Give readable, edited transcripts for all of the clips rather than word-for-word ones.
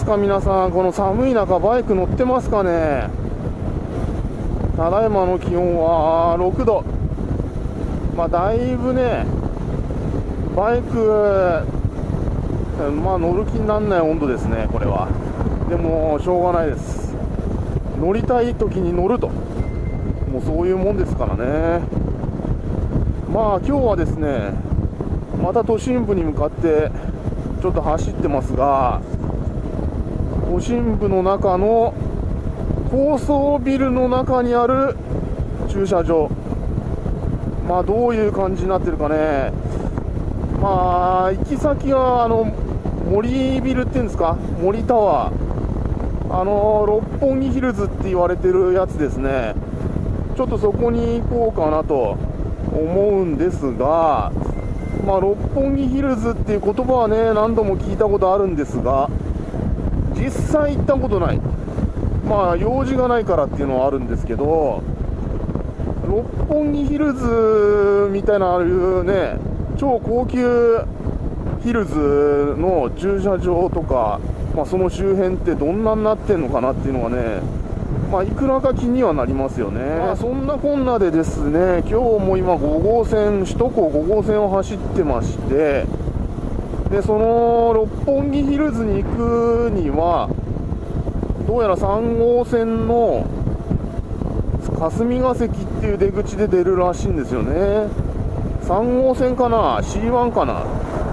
か皆さん。この寒い中バイク乗ってますかね。ただいまの気温は6度。だいぶね、バイク乗る気にならない温度ですね、これは。でもしょうがないです。乗りたい時に乗ると、もうそういうもんですからね。今日はですね、また都心部に向かってちょっと走ってますが、都心部の中の高層ビルの中にある駐車場、どういう感じになってるかね。行き先は森ビルっていうんですか、森タワー、六本木ヒルズって言われてるやつですね。ちょっとそこに行こうかなと思うんですが、六本木ヒルズっていう言葉はね、何度も聞いたことあるんですが、実際行ったことない。用事がないからっていうのはあるんですけど、六本木ヒルズみたいなああいうね、超高級ヒルズの駐車場とか、その周辺ってどんなになってんのかなっていうのがね、いくらか気にはなりますよね。そんなこんなでですね、今日も今5号線、首都高5号線を走ってまして、でその六本木ヒルズに行くにはどうやら3号線の霞ヶ関っていう出口で出るらしいんですよね。3号線かな、 C1 かな、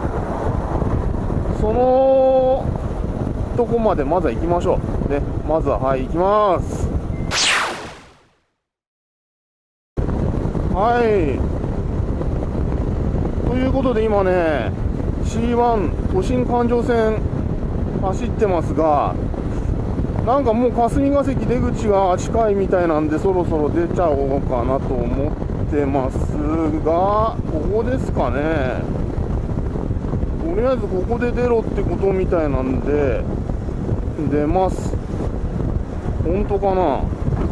そのとこまでまずは行きましょうね。まずは行きます。ということで今ね C1 都心環状線走ってますが、なんかもう霞ヶ関出口が近いみたいなんで、そろそろ出ちゃおうかなと思ってますが、ここですかね。とりあえずここで出ろってことみたいなんで出ます。本当かな。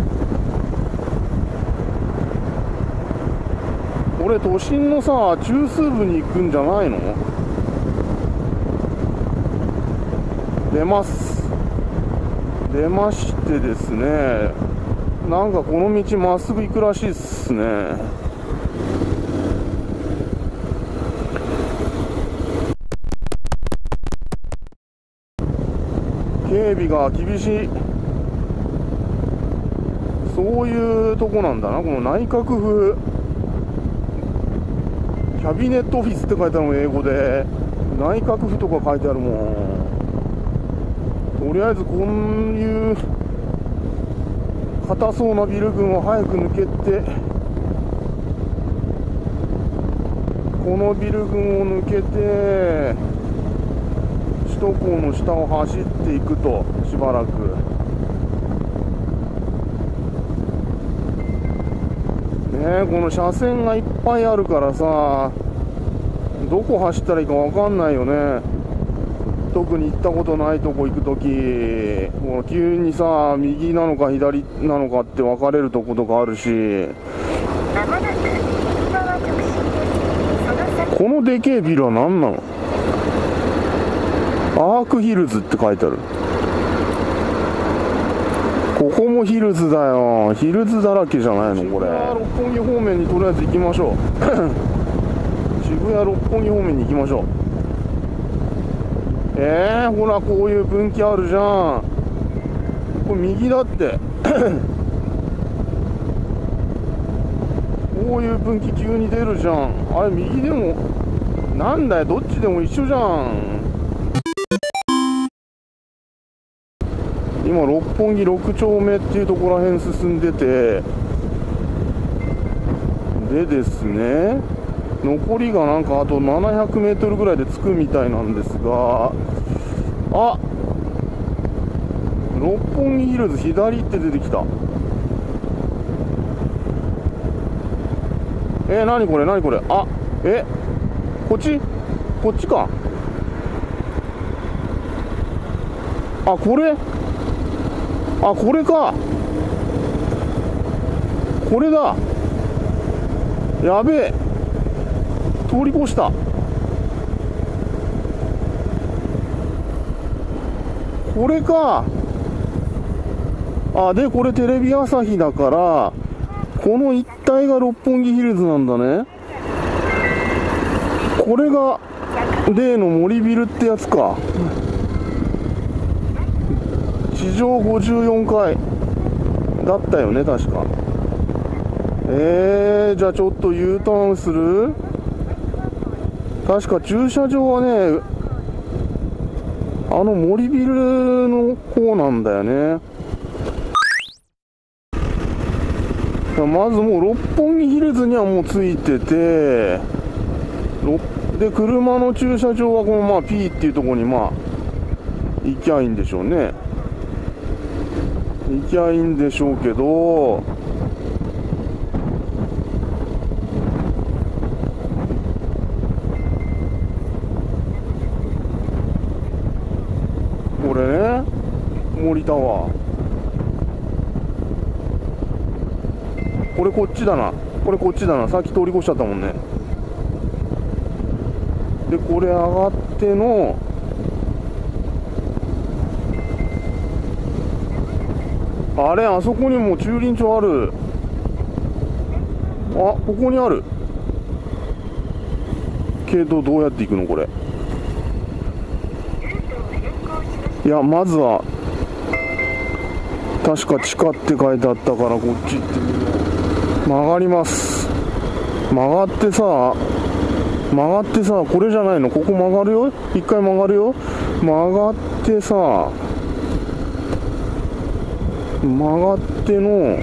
これ都心のさ、中枢部に行くんじゃないの？出ます。出ましてですね、なんかこの道まっすぐ行くらしいっすね。警備が厳しい、そういうとこなんだな。この内閣府キャビネットオフィスって書いてあるもん、英語で。内閣府とか書いてあるもん。とりあえずこういう硬そうなビル群を早く抜けて、このビル群を抜けて首都高の下を走っていくと、しばらくね。この車線がいっぱいあるからさ、どこ走ったらいいか分かんないよね。特に行ったことないとこ行くとき、もう急にさ、右なのか左なのかって分かれるとことかあるし。このでけえビルは何なの？アークヒルズって書いてある。ここもヒルズだよ。ヒルズだらけじゃないのこれ。六本木方面にとりあえず行きましょう。渋谷六本木方面に行きましょう。ほらこういう分岐あるじゃん。これ右だってこういう分岐急に出るじゃん。あれ右でもなんだよ、どっちでも一緒じゃん。今六本木6丁目っていうところらへん進んでて、でですね、残りがなんかあと700メートルぐらいで着くみたいなんですが、あ、六本木ヒルズ左って出てきた。何これ何これ。あ、こっちか。あ、これか。これだ。やべえ、通り越した。 これか。あ、で、これテレビ朝日だから、この一帯が六本木ヒルズなんだね。これが、例の森ビルってやつか。地上54階だったよね、確か。じゃあちょっと U ターンする？確か駐車場はね、あの森ビルの方なんだよね。まずもう六本木ヒルズにはもうついてて、で、車の駐車場はこのまあ P っていうところにまあ、行きゃいいんでしょうね。行きゃいいんでしょうけど、これね、森タワー。これこっちだな。これこっちだな。さっき通り越しちゃったもんね。で、これ上がっての、あれ、あそこにも駐輪場ある。あ、ここにある。けど、どうやって行くのこれ。いや、まずは、確か地下って書いてあったから、こっち行ってみよう。曲がります。曲がってさ、これじゃないの？ここ曲がるよ。一回曲がるよ。曲がってさ、曲がっての、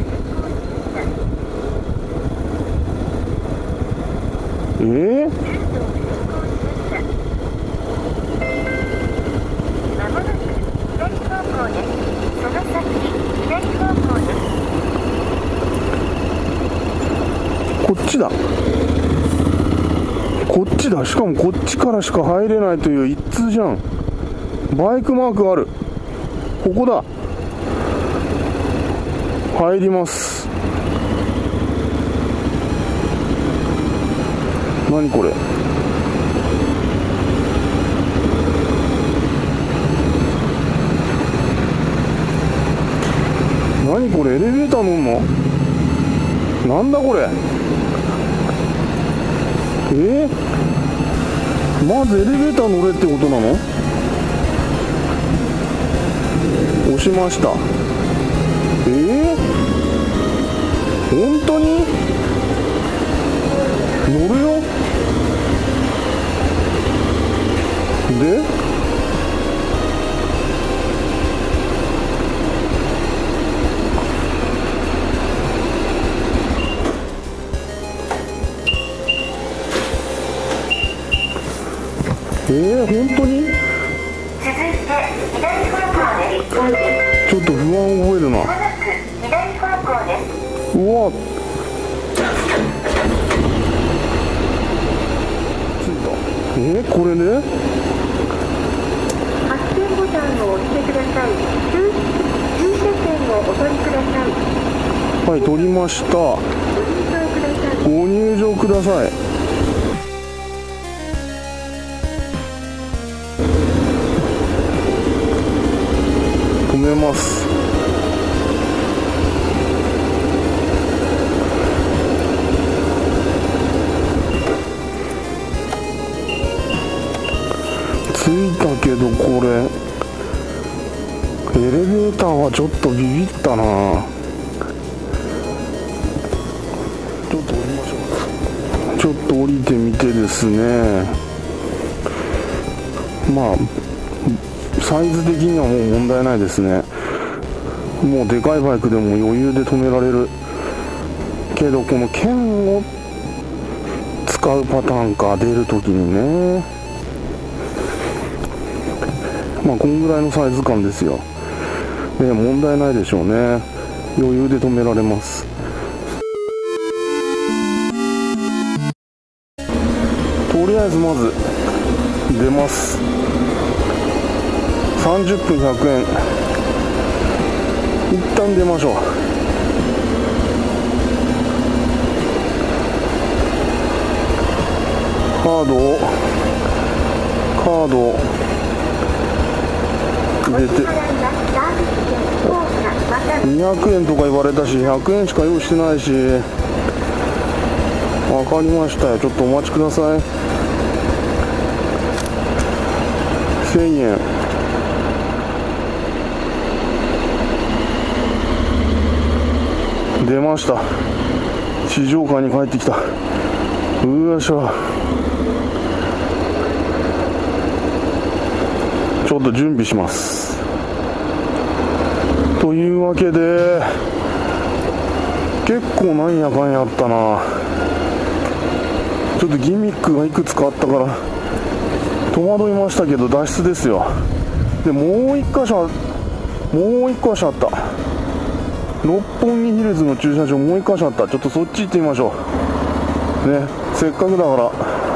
こっちだ。こっちだ。しかもこっちからしか入れないという一通じゃん。バイクマークある。ここだ。入ります。何これ。何これ、エレベーター乗んの？なんだこれ。まずエレベーター乗れってことなの？押しました。本当に？乗るよ。で、本当に？ちょっと不安を覚えるな。うわ、着いた。これね。 発信ボタンを押してください。駐車券をお取りください。 はい、取りました。ご入場ください。止めます。着いたけど、これエレベーターはちょっとビビったな。ちょっと降りましょう。ちょっと降りてみてですね、まあサイズ的にはもう問題ないですね。もうでかいバイクでも余裕で止められるけど、この剣を使うパターンか、出るときにね。まあこんぐらいのサイズ感ですよ。問題ないでしょうね。余裕で止められます。とりあえずまず出ます。30分100円。一旦出ましょう。カードを入れて200円とか言われたし、100円しか用意してないし。わかりましたよ、ちょっとお待ちください。1000円。出ました。地上階に帰ってきた。うわしょ。ちょっと準備します。というわけで結構なんやかんやあったな。ちょっとギミックがいくつかあったから戸惑いましたけど、脱出ですよ。でもう一箇所あった。六本木ヒルズの駐車場もう一箇所あった。ちょっとそっち行ってみましょうね。せっかくだから